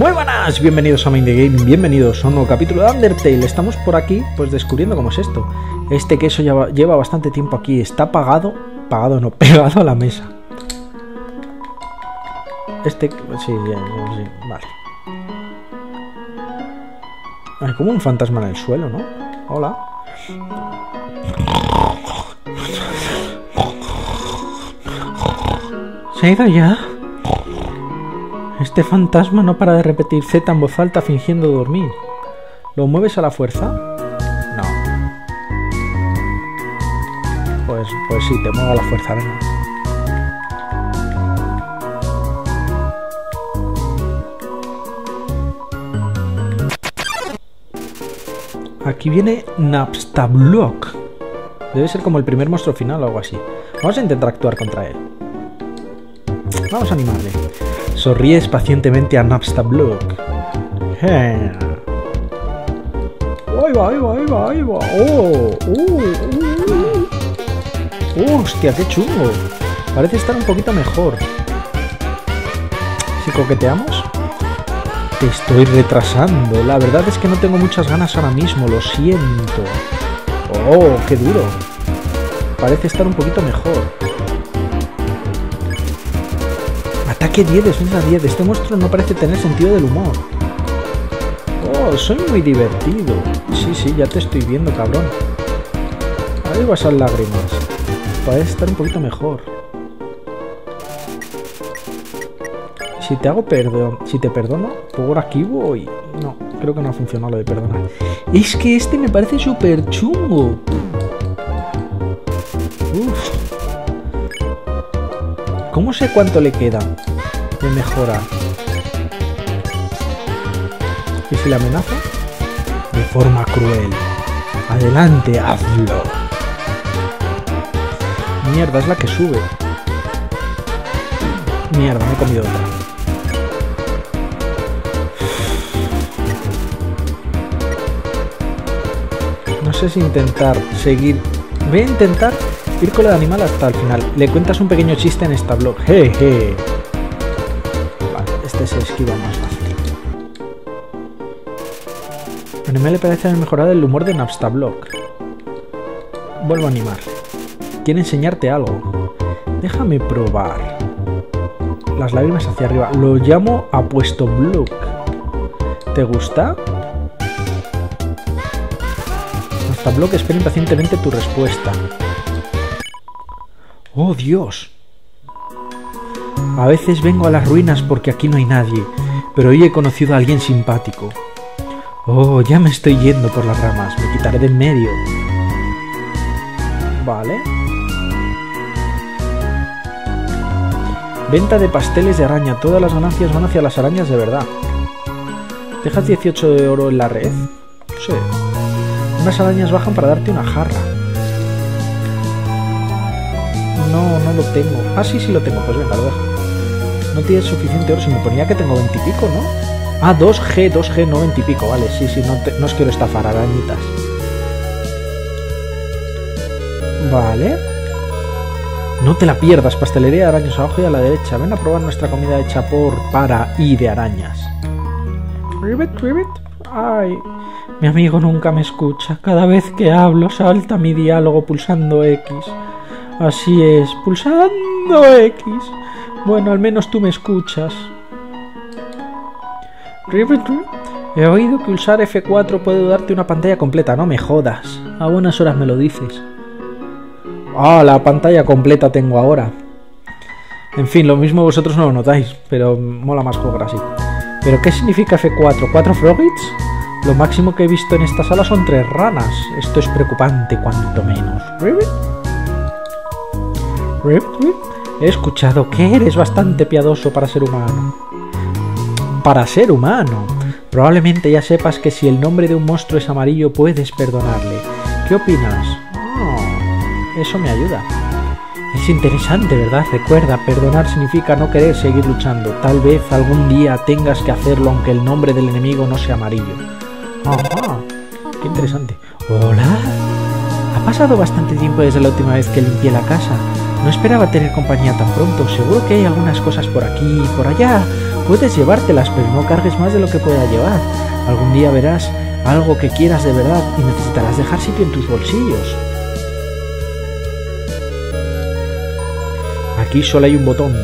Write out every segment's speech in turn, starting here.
Muy buenas, bienvenidos a Mind the Game, bienvenidos a un nuevo capítulo de Undertale. Estamos por aquí, pues descubriendo cómo es esto. Este queso lleva bastante tiempo aquí, está pegado a la mesa. Sí, vale. Hay como un fantasma en el suelo, ¿no? Hola. ¿Se ha ido ya? Este fantasma no para de repetir Z en voz alta fingiendo dormir. ¿Lo mueves a la fuerza? No. Pues sí, te muevo a la fuerza, venga. Aquí viene Napstablook. Debe ser como el primer monstruo final o algo así. Vamos a intentar actuar contra él. Vamos a animarle. Sonríes pacientemente a Napstablook. Ahí va. Hostia, qué chungo. Parece estar un poquito mejor. Si coqueteamos. Te estoy retrasando. La verdad es que no tengo muchas ganas ahora mismo. Lo siento. Oh, qué duro. Parece estar un poquito mejor. Ataque 10, defensa 10. Este monstruo no parece tener sentido del humor. Oh, soy muy divertido. Sí, ya te estoy viendo, cabrón. Ahí vas a lágrimas. Parece estar un poquito mejor. Si te perdono, por aquí voy. No, creo que no ha funcionado lo de perdonar. Es que este me parece súper chungo. Uf. ¿Cómo sé cuánto le queda de mejorar? ¿Y si la amenazo? De forma cruel. Adelante, hazlo. Mierda, es la que sube. Mierda, me he comido otra. No sé si intentar seguir. Voy a intentar ir con el animal hasta el final. Le cuentas un pequeño chiste en esta blog. Jeje. Vale, este se esquiva más fácil. A animal le parece haber mejorado el humor de Napstablook. Vuelvo a animarle. Quiere enseñarte algo. Déjame probar. Las lágrimas hacia arriba. Lo llamo Apuesto Blook. ¿Te gusta? Napstablook espera impacientemente tu respuesta. ¡Oh, Dios! A veces vengo a las ruinas porque aquí no hay nadie, pero hoy he conocido a alguien simpático. Oh, ya me estoy yendo por las ramas, me quitaré de en medio. Vale. Venta de pasteles de araña, todas las ganancias van hacia las arañas de verdad. ¿Dejas 18 de oro en la red? Sí. Unas arañas bajan para darte una jarra. No lo tengo. Ah, sí lo tengo. Pues venga, lo dejo. No tienes suficiente oro. Si me ponía que tengo 20 y pico, ¿no? Ah, 2G, no 20 y pico. Vale, sí, no os quiero estafar, arañitas. Vale. No te la pierdas. Pastelería de arañas abajo y a la derecha. Ven a probar nuestra comida hecha para y de arañas. Ribbit. Ay, mi amigo nunca me escucha. Cada vez que hablo salta mi diálogo pulsando X. Así es, pulsando X. Bueno, al menos tú me escuchas. He oído que usar F4 puede darte una pantalla completa. No me jodas. A buenas horas me lo dices. Ah, la pantalla completa tengo ahora. En fin, lo mismo vosotros no lo notáis, pero mola más jugar así. ¿Pero qué significa F4? ¿4 Frogits? Lo máximo que he visto en esta sala son 3 ranas. Esto es preocupante, cuanto menos. He escuchado que eres bastante piadoso para ser humano. Para ser humano. Probablemente ya sepas que si el nombre de un monstruo es amarillo puedes perdonarle. ¿Qué opinas? Oh, eso me ayuda. Es interesante, ¿verdad? Recuerda, perdonar significa no querer seguir luchando. Tal vez algún día tengas que hacerlo aunque el nombre del enemigo no sea amarillo. Ajá, qué interesante. ¿Hola? Ha pasado bastante tiempo desde la última vez que limpié la casa. No esperaba tener compañía tan pronto. Seguro que hay algunas cosas por aquí y por allá. Puedes llevártelas, pero no cargues más de lo que pueda llevar. Algún día verás algo que quieras de verdad y necesitarás dejar sitio en tus bolsillos. Aquí solo hay un botón.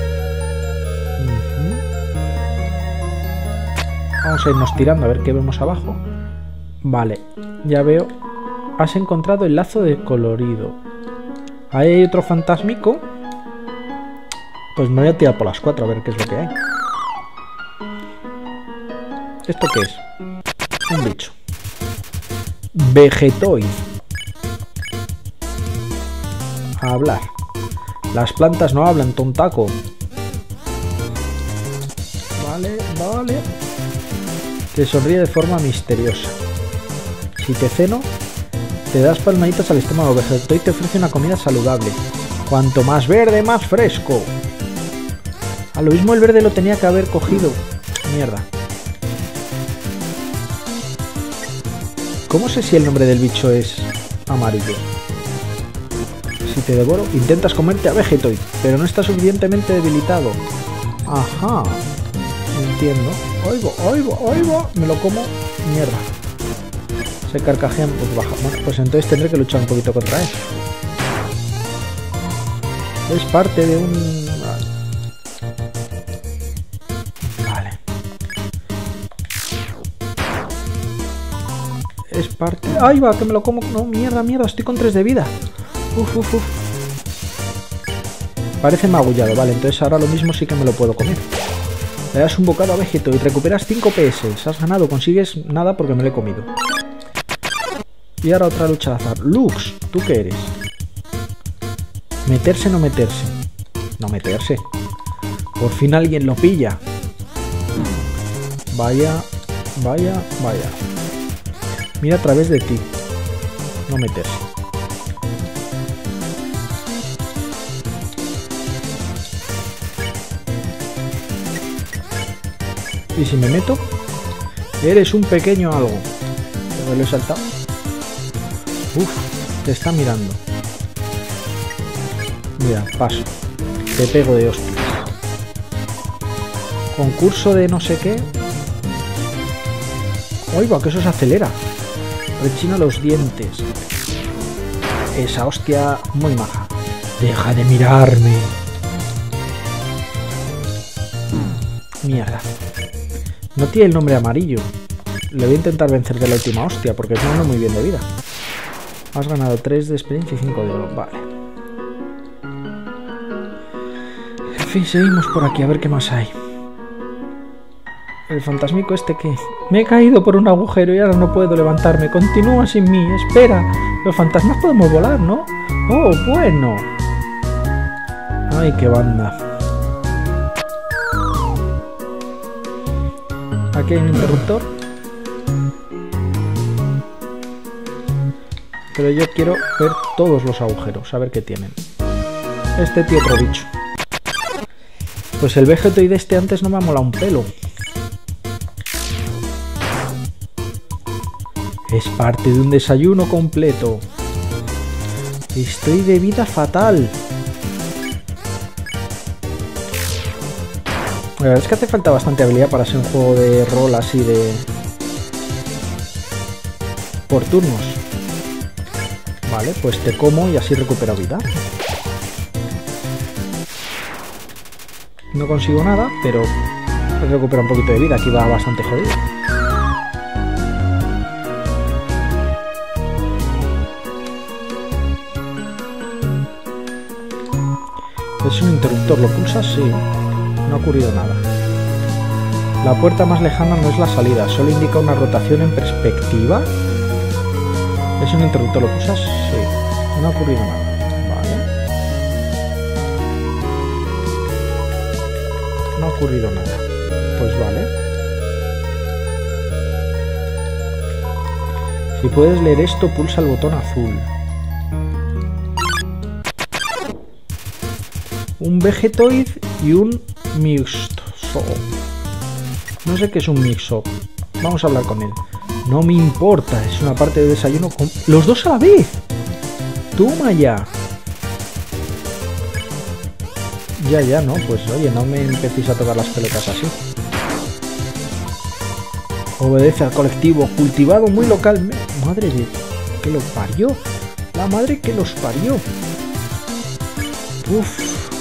Vamos a irnos tirando a ver qué vemos abajo. Vale, ya veo. Has encontrado el lazo de colorido. Ahí hay otro fantasmico. Pues me voy a tirar por las 4 a ver qué es lo que hay. ¿Esto qué es? Un bicho. Vegetoid. A hablar. Las plantas no hablan, tontaco. Vale, vale. Te sonríe de forma misteriosa. Si te ceno, te das palmaditas al estómago. Vegetoid te ofrece una comida saludable. Cuanto más verde, más fresco. A lo mismo el verde lo tenía que haber cogido. Mierda. ¿Cómo sé si el nombre del bicho es amarillo? Si te devoro, intentas comerte a Vegetoid, pero no está suficientemente debilitado. Ajá. Entiendo. Oigo, oigo, oigo. Me lo como. Mierda. Se carcajean. Pues baja. Bueno, pues entonces tendré que luchar un poquito contra él. Es parte de un... Vale. Es parte... ¡Ay, va! Que me lo como. No, mierda, mierda. Estoy con 3 de vida. Uf, uf, uf. Parece magullado. Vale, entonces ahora lo mismo sí que me lo puedo comer. Le das un bocado a Vegetoid y recuperas 5 PS. Has ganado, consigues nada porque me lo he comido. Y ahora otra lucha de azar. Lux, ¿tú qué eres? ¿Meterse o no meterse? No meterse. Por fin alguien lo pilla. Vaya, vaya, vaya. Mira a través de ti. No meterse. ¿Y si me meto? Eres un pequeño algo. Me lo he saltado. Uf, te está mirando. Mira, paso. Te pego de hostias. Concurso de no sé qué. Oiga, que eso se acelera. Rechina los dientes. Esa hostia muy maja. Deja de mirarme. Mierda. No tiene el nombre amarillo. Le voy a intentar vencer de la última hostia porque es muy bien de vida. Has ganado 3 de experiencia y 5 de oro. Vale. En fin, seguimos por aquí a ver qué más hay. El fantasmico este que... Me he caído por un agujero y ahora no puedo levantarme. Continúa sin mí. Espera. Los fantasmas podemos volar, ¿no? Oh, bueno. Ay, qué banda. Aquí hay un interruptor. Pero yo quiero ver todos los agujeros, a ver qué tienen. Este tío otro bicho. Pues el Vegetoid este antes no me ha molado un pelo. Es parte de un desayuno completo. Estoy de vida fatal. La verdad es que hace falta bastante habilidad para ser un juego de rol así de... por turnos. Vale, pues te como y así recupero vida. No consigo nada, pero recupero un poquito de vida. Aquí va bastante jodido. Es un interruptor, ¿lo pulsas? Sí. No ha ocurrido nada. La puerta más lejana no es la salida, solo indica una rotación en perspectiva. ¿Es un interruptor, lo pulsas? Sí. No ha ocurrido nada. Vale. No ha ocurrido nada. Pues vale. Si puedes leer esto, pulsa el botón azul. Un Vegetoid y un Mixop. No sé qué es un Mixop. Vamos a hablar con él. No me importa, es una parte de desayuno con... ¡Los dos a la vez! ¡Toma ya! Ya, ¿no? Pues oye, no me empecéis a tocar las pelotas así. Obedece al colectivo, cultivado muy localmente. Madre de... que lo parió. La madre que los parió. Uf.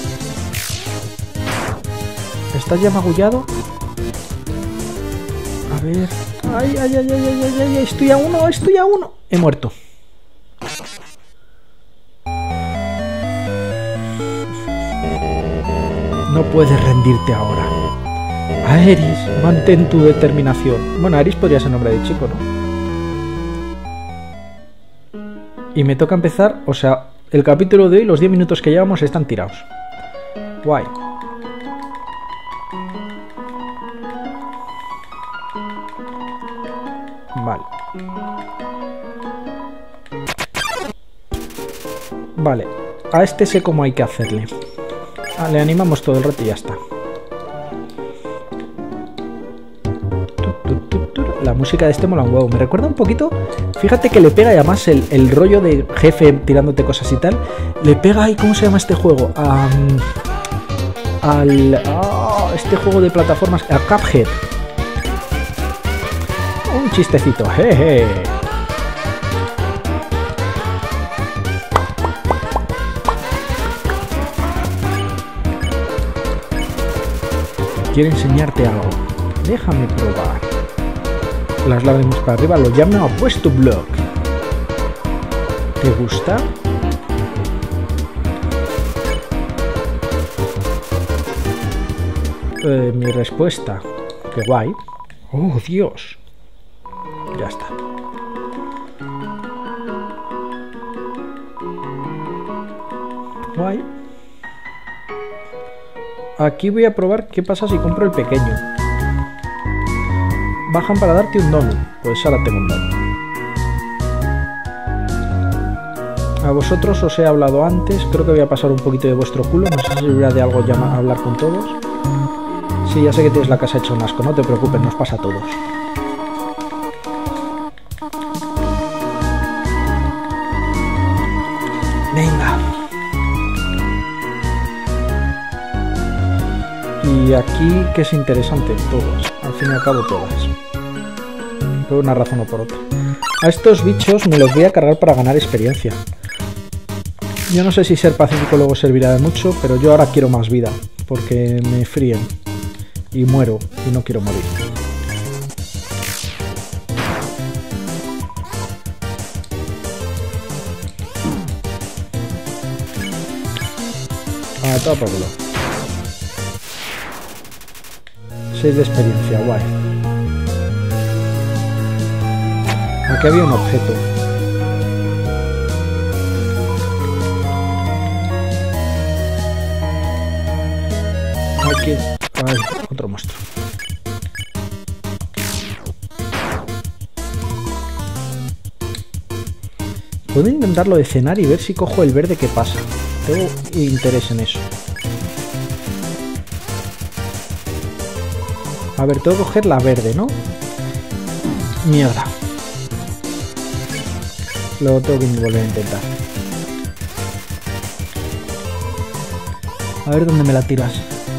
¿Estás ya magullado? A ver... Ay, estoy a uno. He muerto. No puedes rendirte ahora. Aeris, mantén tu determinación. Bueno, Aeris podría ser nombre de chico, ¿no? Y me toca empezar, o sea, el capítulo de hoy, los 10 minutos que llevamos están tirados. Guay. Vale. Vale. A este sé cómo hay que hacerle. Le animamos todo el rato y ya está. La música de este mola un huevo. Me recuerda un poquito... Fíjate que le pega, y además el rollo de jefe tirándote cosas y tal, le pega ahí, ¿cómo se llama este juego? Este juego de plataformas, a Cuphead. Un chistecito, jeje. Quiero enseñarte algo. Déjame probar. Las lágrimas para arriba lo llama opuesto block. ¿Te gusta? Mi respuesta. Qué guay. Oh, Dios. Ya está. Guay. Aquí voy a probar qué pasa si compro el pequeño. Bajan para darte un donut. Pues ahora tengo un donut. A vosotros os he hablado antes. Creo que voy a pasar un poquito de vuestro culo. No sé si servirá de algo hablar con todos. Sí, ya sé que tienes la casa hecha un asco. No te preocupes, nos pasa a todos. Venga. Y aquí, que es interesante, todas. Al fin y al cabo, todas. Por una razón o por otra. A estos bichos me los voy a cargar para ganar experiencia. Yo no sé si ser pacífico luego servirá de mucho, pero yo ahora quiero más vida. Porque me fríen. Y muero. Y no quiero morir. A todo por culo. 6 de experiencia, guay. Aquí había un objeto. Aquí. Ay, otro monstruo. Puedo intentarlo de cenar y ver si cojo el verde que pasa. Tengo interés en eso. A ver, tengo que coger la verde, ¿no? Mierda. Luego tengo que volver a intentar. A ver dónde me la tiras.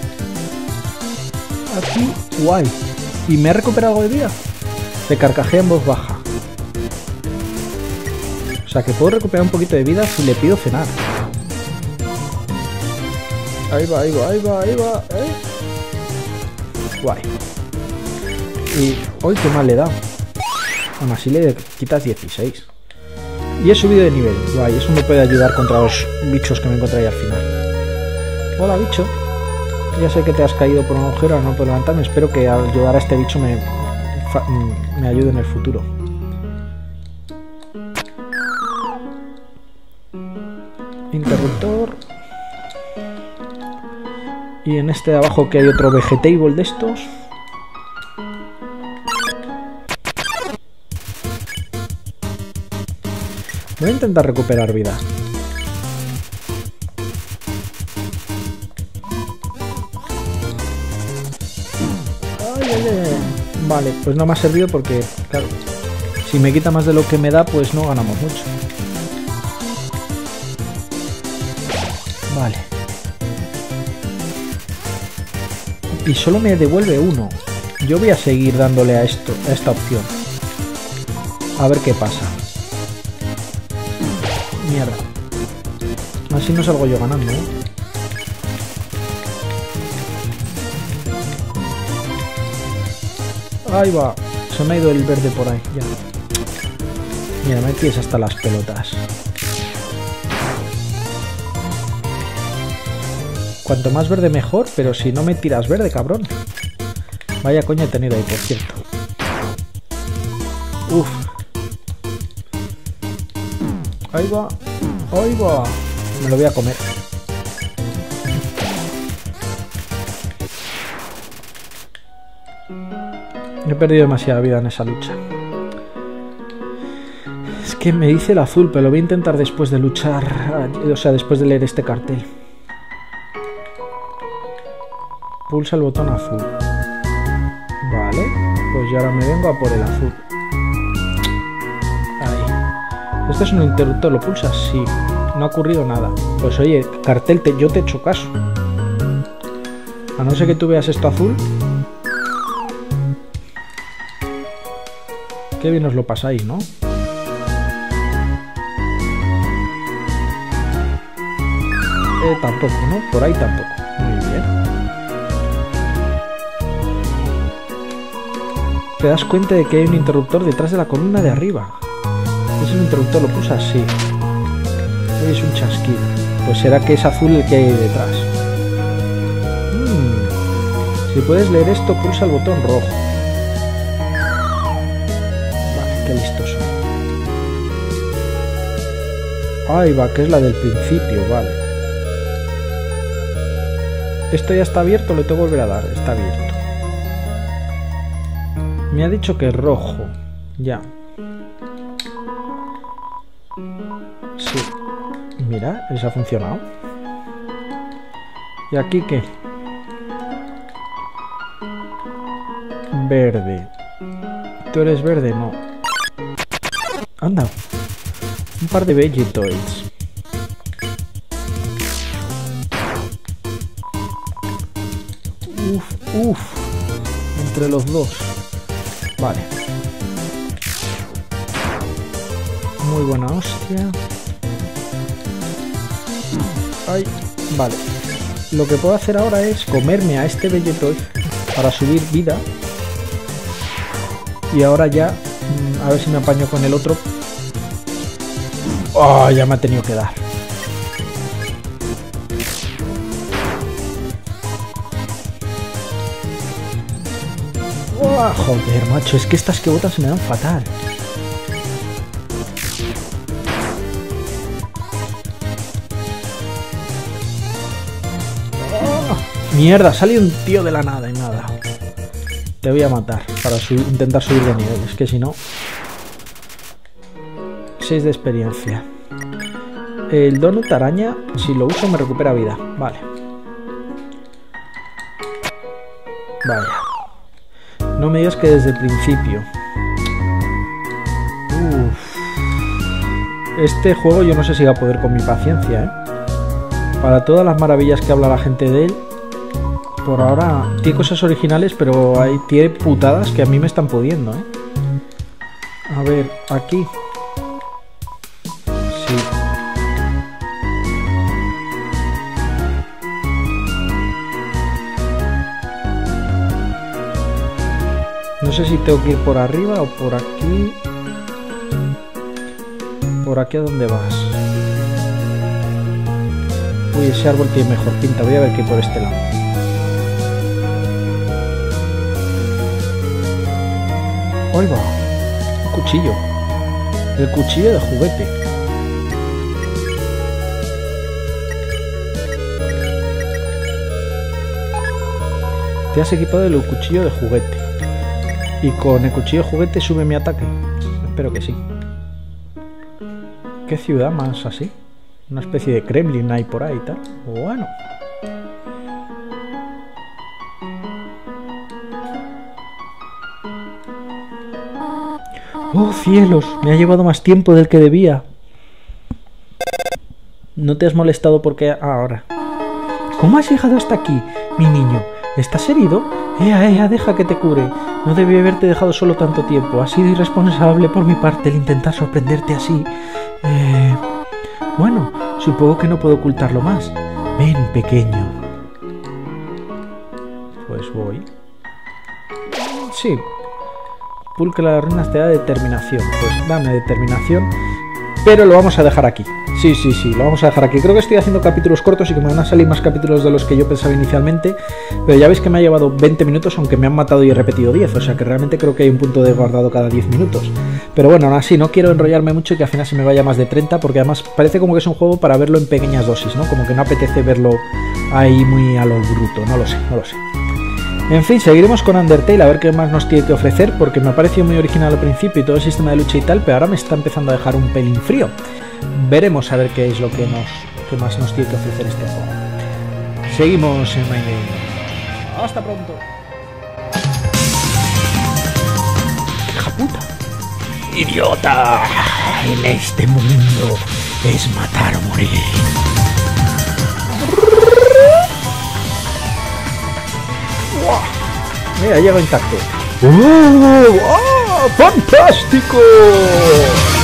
Aquí, guay. ¿Y me ha recuperado algo de vida? Se carcajea en voz baja. O sea que puedo recuperar un poquito de vida si le pido cenar. Ahí va, ahí va, ahí va, ahí va. Guay. Y hoy qué mal le he dado. Aún así le quitas 16. Y he subido de nivel. Guay, eso me puede ayudar contra los bichos que me encontré ahí al final. Hola, bicho. Ya sé que te has caído por un agujero, no puedo levantarme. Espero que al ayudar a este bicho me ayude en el futuro. Interruptor. Y en este de abajo que hay otro vegetable de estos. Voy a intentar recuperar vida. Vale, pues no me ha servido porque, claro, si me quita más de lo que me da, pues no ganamos mucho. Vale. Y solo me devuelve uno. Yo voy a seguir dándole a esto, a esta opción. A ver qué pasa. Mierda. Así no salgo yo ganando, ¿eh? Ahí va. Se me ha ido el verde por ahí. Ya. Mira, me tienes hasta las pelotas. Cuanto más verde mejor, pero si no me tiras verde, cabrón. Vaya coña he tenido ahí, por cierto. Uf. Ahí va. Ahí va. Me lo voy a comer. He perdido demasiada vida en esa lucha. Es que me dice el azul, pero lo voy a intentar después de luchar. O sea, después de leer este cartel. Pulsa el botón azul. Vale, pues yo ahora me vengo a por el azul. Ahí. Este es un interruptor, ¿lo pulsas? Sí. No ha ocurrido nada. Pues oye, cartel, yo te he hecho caso. A no ser que tú veas esto azul. Qué bien os lo pasáis, ¿no? Tampoco, ¿no? Por ahí tampoco. Muy bien. Te das cuenta de que hay un interruptor detrás de la columna de arriba. ¿Es un interruptor? ¿Lo pulsas? Sí. Es un chasquido. Pues será que es azul el que hay detrás. Si puedes leer esto, pulsa el botón rojo. Vale, qué listos son. Ahí va, que es la del principio, vale. Esto ya está abierto, le tengo que volver a dar. Está abierto. Me ha dicho que es rojo. Ya. Sí. Mira, eso ha funcionado. ¿Y aquí qué? Verde. ¿Tú eres verde? No. Anda. Un par de Vegetoids. Uf. Entre los dos. Vale. Muy buena hostia. Ay, vale. Lo que puedo hacer ahora es comerme a este Vegetoid para subir vida. Y ahora ya, a ver si me apaño con el otro. Oh, ya me ha tenido que dar. Oh, joder, macho, es que estas que botas se me dan fatal. Mierda, sale un tío de la nada y nada. Te voy a matar para intentar subir de nivel. Es que si no... 6 de experiencia. El donut araña, si lo uso me recupera vida. Vale. Vaya. No me digas que desde el principio. Este juego yo no sé si va a poder con mi paciencia, ¿eh? Para todas las maravillas que habla la gente de él, por ahora tiene cosas originales, pero tiene putadas que a mí me están pudiendo, ¿eh? A ver, aquí. Sí. No sé si tengo que ir por arriba o por aquí. ¿Por aquí a dónde vas? Uy, ese árbol tiene mejor pinta. Voy a ver qué hay por este lado. Ahí va. Un cuchillo. El cuchillo de juguete. Te has equipado el cuchillo de juguete. Y con el cuchillo de juguete sube mi ataque. Espero que sí. ¿Qué ciudad más así? Una especie de Kremlin hay por ahí y tal. Bueno. ¡Oh, cielos! Me ha llevado más tiempo del que debía. ¿No te has molestado porque ahora? ¿Cómo has llegado hasta aquí, mi niño? ¿Estás herido? Ea, deja que te cure. No debí haberte dejado solo tanto tiempo. Ha sido irresponsable por mi parte el intentar sorprenderte así. Bueno, supongo que no puedo ocultarlo más. Ven, pequeño. Pues voy. Sí. Pulque las ruinas te da determinación. Pues dame determinación. Pero lo vamos a dejar aquí. Sí, lo vamos a dejar aquí. Creo que estoy haciendo capítulos cortos y que me van a salir más capítulos de los que yo pensaba inicialmente. Pero ya veis que me ha llevado 20 minutos, aunque me han matado y he repetido 10. O sea que realmente creo que hay un punto de guardado cada 10 minutos. Pero bueno, aún así, no quiero enrollarme mucho y que al final se me vaya más de 30, porque además parece como que es un juego para verlo en pequeñas dosis, ¿no? Como que no apetece verlo ahí muy a lo bruto. No lo sé. En fin, seguiremos con Undertale a ver qué más nos tiene que ofrecer, porque me ha parecido muy original al principio y todo el sistema de lucha y tal, pero ahora me está empezando a dejar un pelín frío. Veremos a ver qué es lo que más nos tiene que ofrecer este juego. Seguimos en My Name. ¡Hasta pronto! ¡Hija puta! ¡Idiota! En este mundo es matar o morir. Mira, llega intacto. ¡Oh! ¡Fantástico!